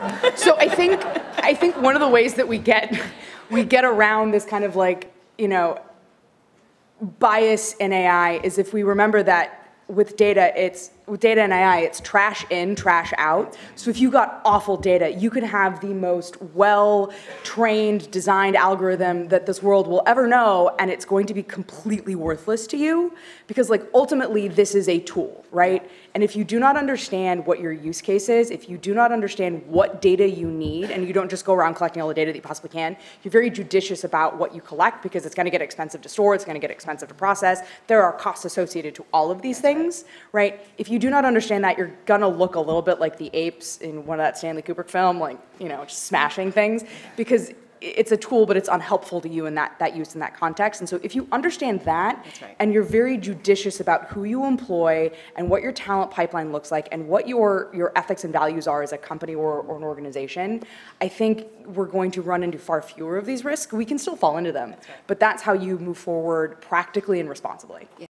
So I think one of the ways that we get around this kind of like, bias in AI is if we remember that with data and AI, it's trash in, trash out. So if you got awful data, you could have the most well-trained, designed algorithm that this world will ever know, and it's going to be completely worthless to you because, like, ultimately this is a tool, right? And if you do not understand what your use case is, if you do not understand what data you need, and you don't just go around collecting all the data that you possibly can, you're very judicious about what you collect because it's going to get expensive to store, it's going to get expensive to process. There are costs associated to all of these things, right? If you do not understand that, you're gonna look a little bit like the apes in one of that Stanley Kubrick film, like, just smashing things, because it's a tool, but it's unhelpful to you in that use in that context. And so if you understand that, and you're very judicious about who you employ and what your talent pipeline looks like and what your ethics and values are as a company or an organization, I think we're going to run into far fewer of these risks. We can still fall into them, but that's how you move forward practically and responsibly.